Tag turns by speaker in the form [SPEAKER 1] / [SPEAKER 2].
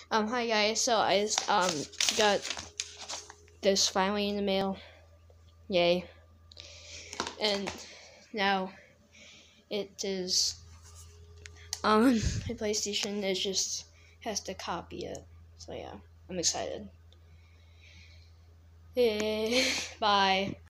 [SPEAKER 1] Hi guys. So I just got this finally in the mail. Yay! And now it is my PlayStation is just has to copy it. So yeah, I'm excited. Bye.